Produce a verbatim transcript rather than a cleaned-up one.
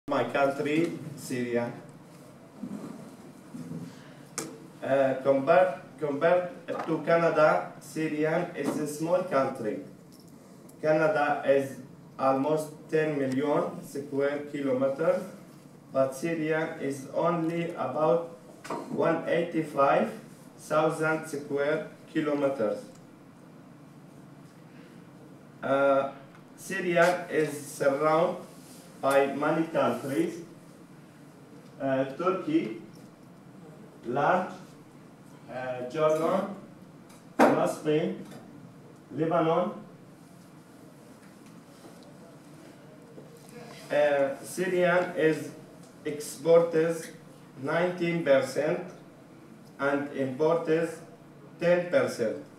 My country, Syria. Uh, compared, compared to Canada, Syria is a small country. Canada is almost ten million square kilometers, but Syria is only about one hundred eighty-five thousand square kilometers. Uh, Syria is surrounded by many countries. Uh, Turkey, large, uh, Jordan, Palestine, Lebanon. Uh, Syria is exports nineteen percent and imports ten percent.